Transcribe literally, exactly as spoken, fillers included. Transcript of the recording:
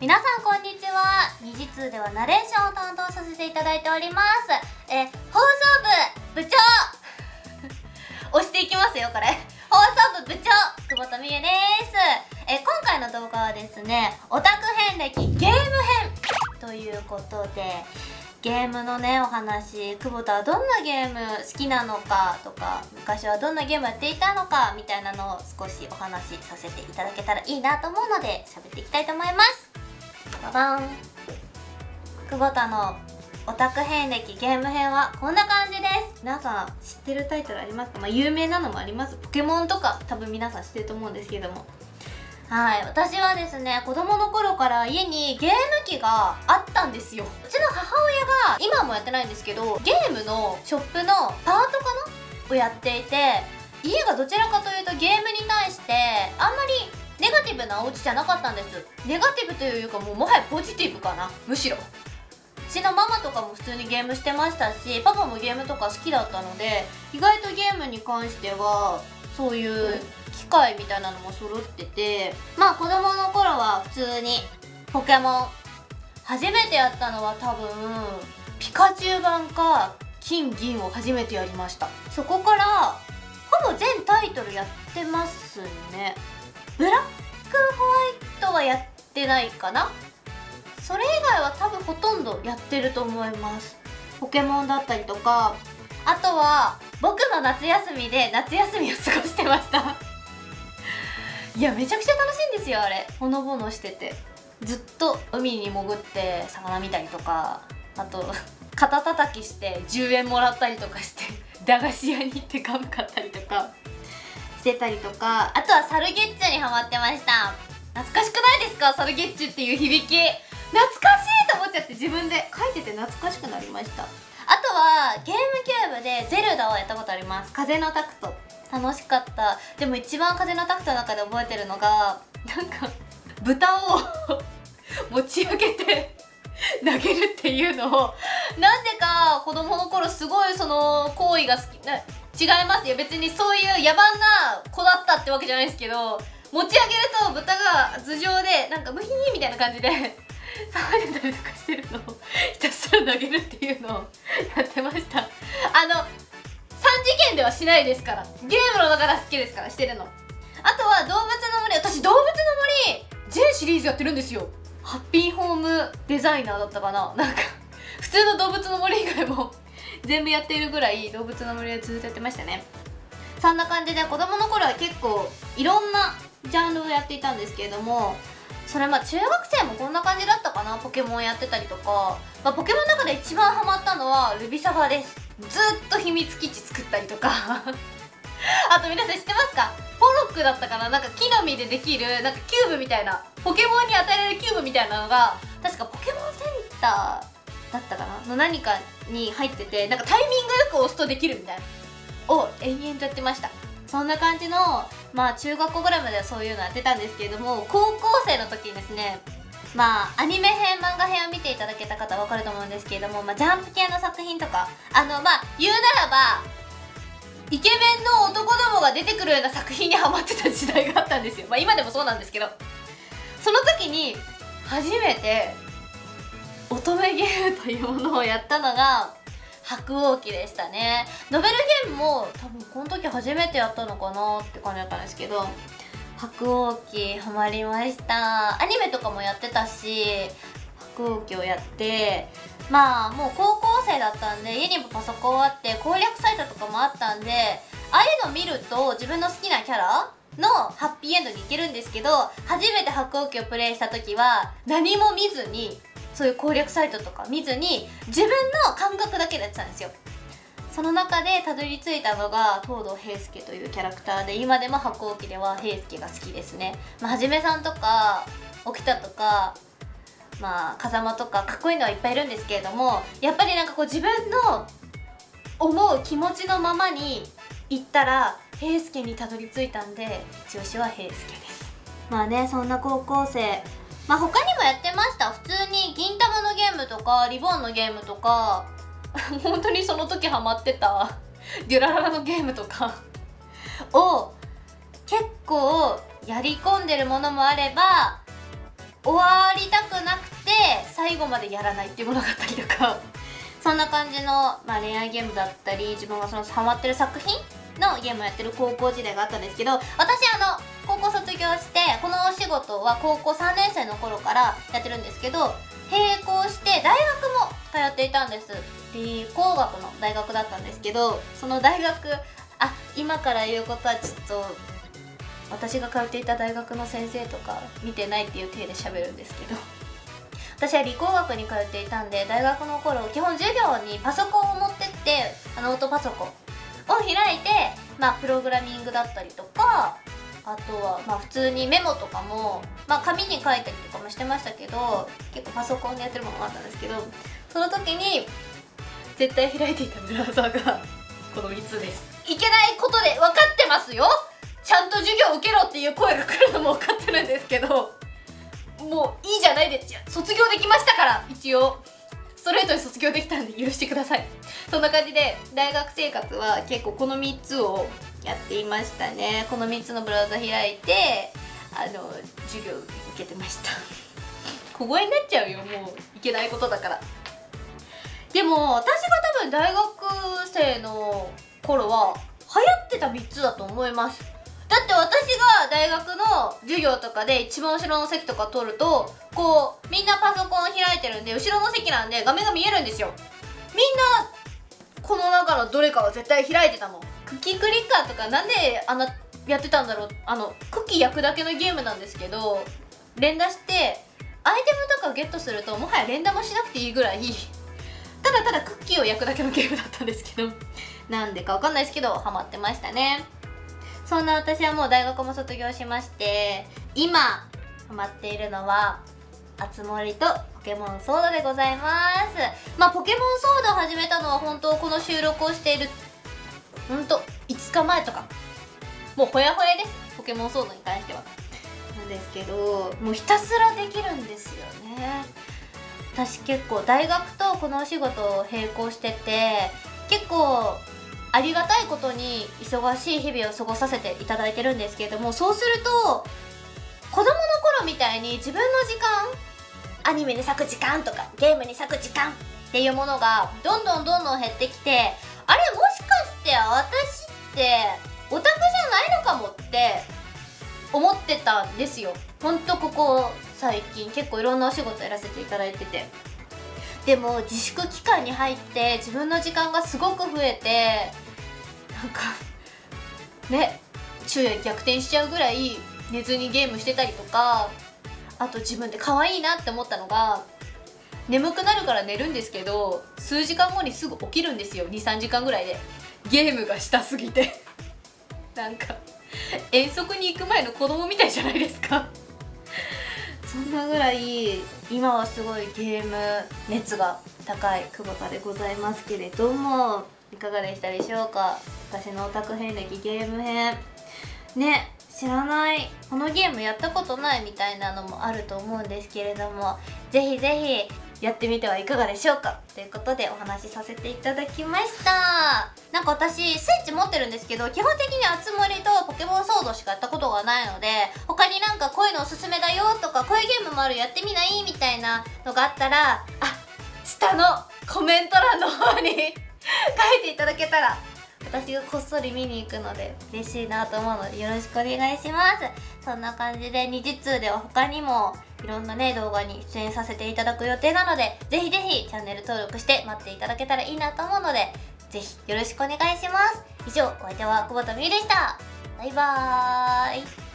皆さんこんにちは。二次通ではナレーションを担当させていただいております。え放送部部長押していきますよこれ。放送部部長久保田美優です。え今回の動画はですね、オタク遍歴ゲーム編ということで、ゲームのねお話、久保田はどんなゲーム好きなのかとか、昔はどんなゲームやっていたのかみたいなのを少しお話しさせていただけたらいいなと思うので喋っていきたいと思います。ババン。久保田のオタク遍歴ゲーム編はこんな感じです。皆さん知ってるタイトルありますか？まあ有名なのもあります。ポケモンとか多分皆さん知ってると思うんですけども、はい、私はですね、子供の頃から家にゲーム機があったんですよ。うちの母親が今もやってないんですけど、ゲームのショップのパートかなをやっていて、家がどちらかというとゲームに対してあんまりネガティブなお家じゃなかったんです。ネガティブというかもうもはやポジティブかな、むしろ。うちのママとかも普通にゲームしてましたし、パパもゲームとか好きだったので、意外とゲームに関してはそういう機械みたいなのも揃ってて、まあ子供の頃は普通にポケモン、初めてやったのは多分ピカチュウ版か金銀を初めてやりました。そこからほぼ全タイトルやってますね。ブラックホワイトはやってないかな。それ以外は多分ほとんどやってると思います。ポケモンだったりとか、あとは僕の夏休みで夏休みを過ごしてましたいやめちゃくちゃ楽しいんですよあれ。ほのぼのしてて、ずっと海に潜って魚見たりとか、あと肩たたきしてじゅうえんもらったりとかして駄菓子屋に行ってガム買ったりとかしてたりとか、あとはサルゲッチュにハマってました。懐かしくないですか？サルゲッチュっていう響き懐かしいと思っちゃって、自分で書いてて懐かしくなりました。あとはゲームキューブでゼルダをやったことあります。風のタクト楽しかった。でも一番風のタクトの中で覚えてるのが、なんか豚を持ち上げて投げるっていうのを、なんでか子供の頃すごいその行為が好きな、違いますよ別にそういう野蛮な子だったってわけじゃないですけど、持ち上げると豚が頭上でなんかブヒーみたいな感じで騒いでたりとかしてるのをひたすら投げるっていうのをやってました。あのさん次元ではしないですから、ゲームの中が好きですからしてるの。あとは動物の森、私動物の森全シリーズやってるんですよ。ハッピーホームデザイナーだったかな、なんか普通の動物の森以外も全部やっているぐらい動物の森でずっとやってましたね。そんな感じで子供の頃は結構いろんなジャンルをやっていたんですけれども、それまあ中学生もこんな感じだったかな。ポケモンやってたりとか、まあ、ポケモンの中で一番ハマったのはルビサファです。ずっと秘密基地作ったりとかあと皆さん知ってますか？ポロックだったかな、なんか木の実でできるなんかキューブみたいな、ポケモンに与えられるキューブみたいなのが確かポケモンセンターだったかなの何かに入ってて、なんかタイミングよく押すとできるみたいなを延々とやってました。そんな感じの、まあ中学校ぐらいまではそういうのやってたんですけれども、高校生の時にですね、まあアニメ編漫画編を見ていただけた方は分かると思うんですけれども、まあ、ジャンプ系の作品とか、あのまあ言うならばイケメンの男どもが出てくるような作品にハマってた時代があったんですよ。まあ今でもそうなんですけど、その時に初めて乙女ゲームというものをやったのが白鸚記でしたね。ノベルゲームも多分この時初めてやったのかなって感じだったんですけど、白鸚記ハマりました。アニメとかもやってたし、白鸚記をやって、まあもう高校生だったんで家にもパソコンあって攻略サイトとかもあったんで、ああいうの見ると自分の好きなキャラのハッピーエンドに行けるんですけど、初めて白鸚記をプレイした時は何も見ずに、そういう攻略サイトとか見ずに自分の感覚だけでやってたんですよ。その中でたどり着いたのが東堂平介というキャラクターで、今でも白鸚記では平介が好きですね。まあ、はじめさんとか沖田とか、まあ風間とかかっこいいのはいっぱいいるんですけれども、やっぱりなんかこう自分の思う気持ちのままに行ったら平介にたどり着いたんで、一押しは平介です。まあね、そんな高校生、まあ他にもやってました。普通に銀魂のゲームとかリボンのゲームとか本当にその時ハマってたデュラララのゲームとかを結構やり込んでるものもあれば、 終わりたくなくて最後までやらないっていうものがあったりとかそんな感じの、まあ、恋愛ゲームだったり自分がそのハマってる作品のゲームをやってる高校時代があったんですけど、私あの高校卒業してこのお仕事は高校さんねん生の頃からやってるんですけど、並行して大学も通っていたんです。理工学の大学だったんですけど、その大学、あ、今から言うことはちょっと私が通っていた大学の先生とか見てないっていう体で喋るんですけど、私は理工学に通っていたんで、大学の頃基本授業にパソコンを持ってってあのノートパソコンを開いて、まあ、プログラミングだったりとか、あとはまあ普通にメモとかも、まあ、紙に書いたりとかもしてましたけど、結構パソコンでやってるものもあったんですけど、その時に絶対開いていたブラウザがこのみっつです。いけないことで分かってますよ、ちゃんと授業受けろっていう声が来るのも分かってるんですけど、もういいじゃないですよ、卒業できましたから。一応ストレートに卒業できたんで許してください。そんな感じで大学生活は結構このみっつをやっていましたね。このみっつのブラウザ開いてあの授業受けてました小声になっちゃうよ、もういけないことだから。でも私が多分大学生の頃は流行ってたみっつだと思います。だって私が大学の授業とかで一番後ろの席とか取ると、こうみんなパソコン開いてるんで、後ろの席なんで画面が見えるんですよ。みんなこの中のどれかは絶対開いてたもん。クッキークリッカーとかなんであんなやってたんだろう。あのクッキー焼くだけのゲームなんですけど、連打してアイテムとかゲットするともはや連打もしなくていいぐらいただただクッキーを焼くだけのゲームだったんですけど、なんでかわかんないですけどハマってましたね。そんな私はもう大学も卒業しまして、今ハマっているのはあつ森とポケモンソードでございます。まあポケモンソードを始めたのは本当この収録をしているほんといつかまえとか、もうほやほやです、ポケモンソードに関しては。なんですけど、もうひたすらできるんですよね。私結構大学とこのお仕事を並行してて、結構ありがたいことに忙しい日々を過ごさせていただいてるんですけれども、そうすると子供の頃みたいに自分の時間、アニメに割く時間とかゲームに割く時間っていうものがどんどんどんどん減ってきて、あれもしかして私ってオタクじゃないのかもって思ってたんですよ。ほんとここ最近結構いろんなお仕事やらせていただいてて、でも自粛期間に入って自分の時間がすごく増えて、なんかね、昼夜逆転しちゃうぐらい寝ずにゲームしてたりとか、あと自分で可愛いなって思ったのが、眠くなるから寝るんですけど数時間後にすぐ起きるんですよ。 にさんじかんぐらいでゲームがしたすぎてなんか遠足に行く前の子供みたいじゃないですかそんなぐらい今はすごいゲーム熱が高い久保田でございますけれども、いかがでしたでしょうか。私のオタク遍歴ゲーム編ね、知らない、このゲームやったことないみたいなのもあると思うんですけれども、ぜひぜひやってみてはいかがでしょうかということでお話しさせていただきました。なんか私スイッチ持ってるんですけど、基本的にあつ森とポケモンソードしかやったことがないので、他になんかこういうのおすすめだよとか、こういうゲームもあるやってみないみたいなのがあったら、あ、下のコメント欄の方に書いていただけたら私がこっそり見に行くので嬉しいなと思うのでよろしくお願いします。そんな感じで二次通では他にもいろんなね動画に出演させていただく予定なので、ぜひぜひチャンネル登録して待っていただけたらいいなと思うので、ぜひよろしくお願いします。以上、お相手は久保田美優でした。バイバーイ。